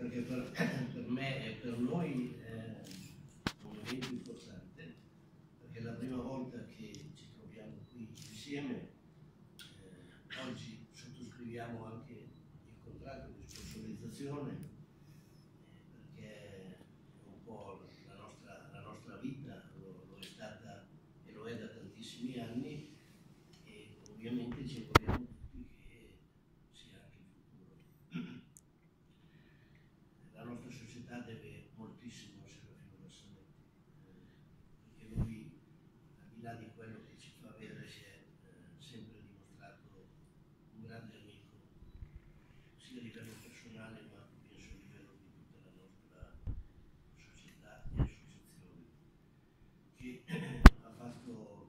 perché per me e per noi è un evento importante, perché è la prima volta che ci troviamo qui insieme. Oggi sottoscriviamo anche il contratto di sponsorizzazione, perché è un po' la nostra vita, lo è stata e lo è da tantissimi anni, e ovviamente ci auguriamo tutti che sia anche il futuro. La nostra società deve moltissimo a Serafino Bassanetti, perché lui, al di là di quello che ci fa avere, si è sempre dimostrato un grande amico, sia a livello personale ma penso a livello di tutta la nostra società e associazione, che ha fatto,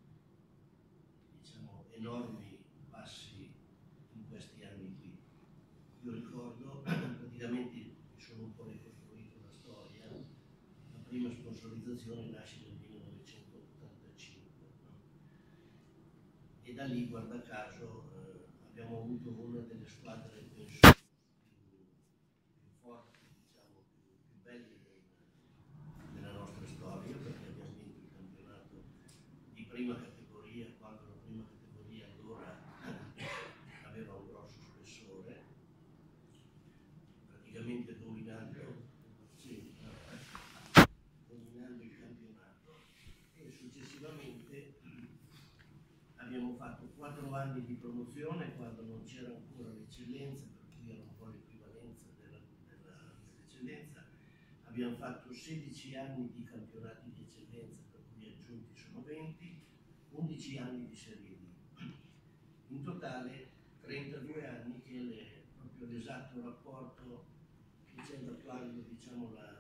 diciamo, enormi passi in questi anni qui. Io ricordo, praticamente mi sono un po' ricostruito la storia. La prima sponsorizzazione nasce nel 1985, no? E da lì, guarda caso, abbiamo avuto una delle squadre, penso, più forti, diciamo, più belle della nostra storia, perché abbiamo vinto il campionato di prima categoria, quando la prima categoria allora aveva un grosso spessore, praticamente dominando, sì, dominando il campionato, e successivamente abbiamo fatto 4 anni di promozione quando non c'era ancora l'eccellenza, per cui era un po' l'equivalenza dell'eccellenza. Abbiamo fatto 16 anni di campionati di eccellenza, per cui aggiunti sono 20, 11 anni di Serie D. In totale 32 anni, che è proprio l'esatto rapporto che c'è da quando, diciamo, la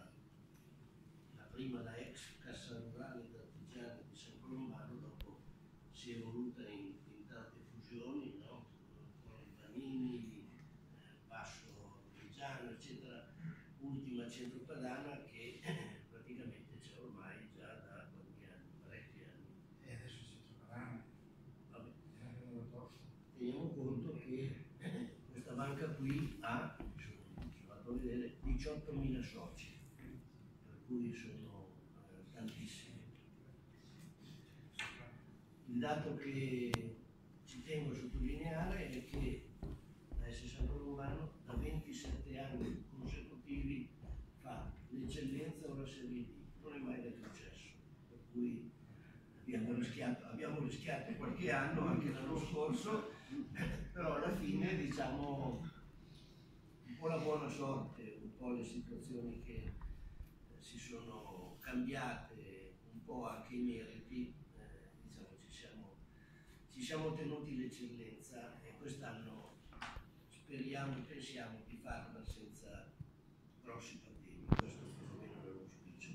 prima, la ex Cassa Rurale d'Artigiani di San Colombano, dopo si è evoluta in tante fusioni, no? Con i Vanini, Basso Reggiano, eccetera, ultima Centropadana, che praticamente c'è ormai già da quanti anni, parecchi anni. E adesso Centropadana. Vabbè. Teniamo conto che questa banca qui ha, sono andato a vedere, 18.000 soci, per cui sono tantissimi. Il dato che ci tengo a sottolineare è che la S San Colombano da 27 anni consecutivi fa l'eccellenza o la Serie D, non è mai retrocesso, per cui abbiamo rischiato qualche anno, anche l'anno scorso, però alla fine, diciamo, un po' la buona sorte, un po' le situazioni che si sono cambiate, un po' anche i meriti, diciamo, ci siamo tenuti l'eccellenza, e quest'anno speriamo e pensiamo di farla senza grossi problemi. Questo più o meno è l'auspicio.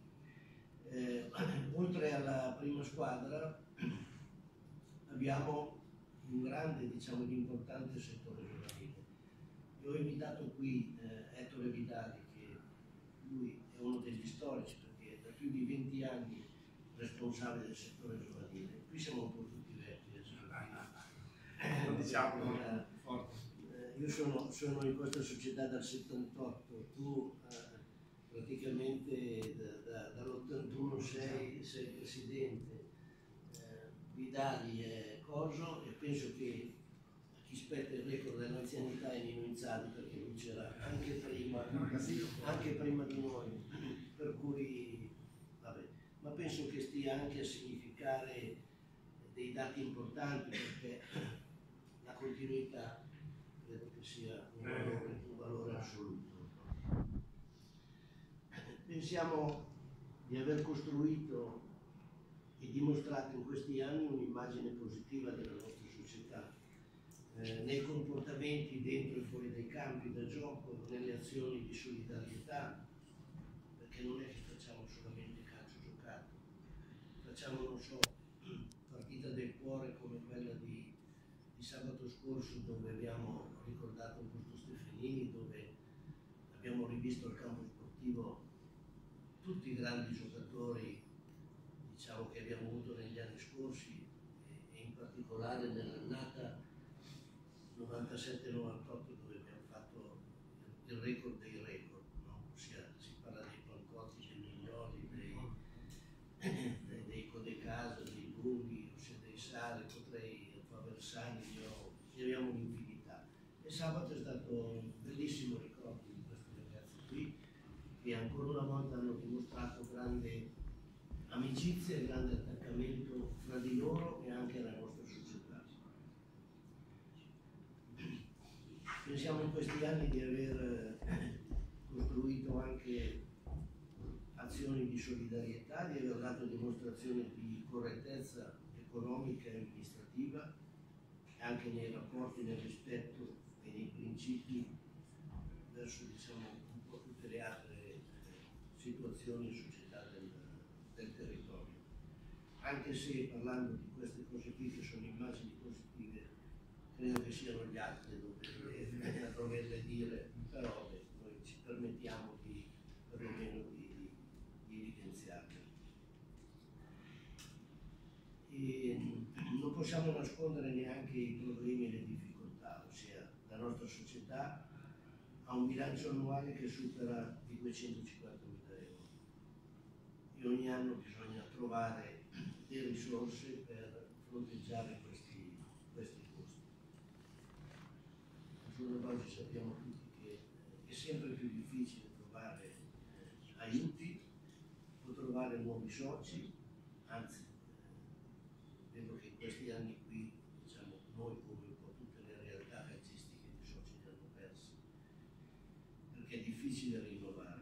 Oltre alla prima squadra abbiamo un grande, diciamo, ed importante settore giovanile. Io ho invitato qui Ettore Vidali, che lui è uno degli storici, perché è da più di 20 anni responsabile del settore giovanile. Qui siamo un po' tutti vecchi, Lo diciamo. Io sono in questa società dal 78, tu praticamente dall'81 sei presidente, Vidali è coso, e penso che a chi spetta il record dell'anzianità è Nino Inzaghi, perché lui c'era anche prima di noi, per cui vabbè, ma penso che stia anche a significare dei dati importanti, perché la continuità credo che sia un valore assoluto. Pensiamo di aver costruito e dimostrato in questi anni un'immagine positiva della nostra società, nei comportamenti dentro e fuori dai campi da gioco, nelle azioni di solidarietà, perché non è che facciamo solamente calcio giocato, facciamo, non so, partita del cuore come quella di sabato scorso, dove abbiamo ricordato Augusto Stefanini, dove abbiamo rivisto il campo sportivo tutti i grandi giocatori, diciamo, che abbiamo avuto negli anni scorsi, e in particolare nell'annata 97-98, dove abbiamo fatto il record sabato è stato un bellissimo ricordo di questi ragazzi qui, che ancora una volta hanno dimostrato grande amicizia e grande attaccamento fra di loro e anche alla nostra società. Pensiamo in questi anni di aver costruito anche azioni di solidarietà, di aver dato dimostrazione di correttezza economica e amministrativa, anche nei rapporti, nel rispetto e nei principi verso, diciamo, un po' tutte le altre situazioni e società del territorio. Anche se, parlando di queste cose qui che sono immagini positive, credo che siano gli altri a doverle dire, però noi ci permettiamo perlomeno di evidenziarle. E non possiamo nascondere neanche i problemi e le difficoltà, ossia la nostra società ha un bilancio annuale che supera i 250.000 euro e ogni anno bisogna trovare le risorse per fronteggiare questi costi. Al giorno d'oggi sappiamo tutti che è sempre più difficile trovare aiuti o trovare nuovi soci, anzi vedo che in questi anni qui, diciamo, noi come un po' tutte le realtà calcistiche di soci li hanno persi, perché è difficile rinnovare.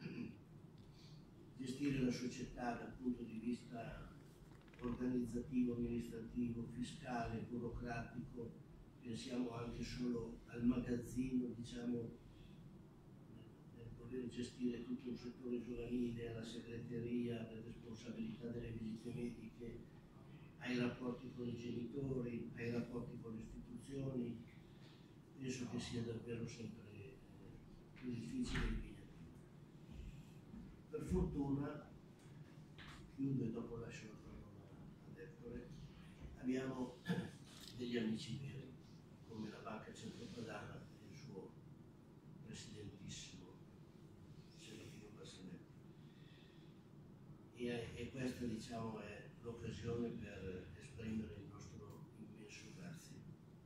Gestire la società dal punto di vista organizzativo, amministrativo, fiscale, burocratico, pensiamo anche solo al magazzino, diciamo, nel dover gestire tutto il settore giovanile, alla segreteria, alle responsabilità delle visite mediche, ai rapporti con i genitori, ai rapporti con le istituzioni, penso che sia davvero sempre più difficile e impegnativo. Per fortuna, chiudo e dopo lascio la parola ad Ettore, abbiamo degli amici veri, come la Banca Centropadana e il suo presidentissimo Serafino Bassanelli. E questa, diciamo, è l'occasione per esprimere il nostro immenso grazie.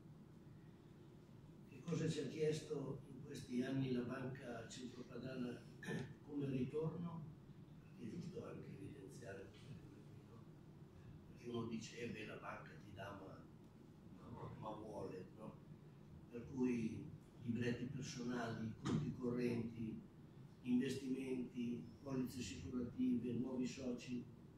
Che cosa ci ha chiesto in questi anni la Banca Centropadana come ritorno? Perché è giusto anche evidenziare queste cose qui, no? Perché uno dice, beh, la banca ti dà ma vuole, no? Per cui libretti personali, conti correnti, investimenti, polizze assicurative, nuovi soci,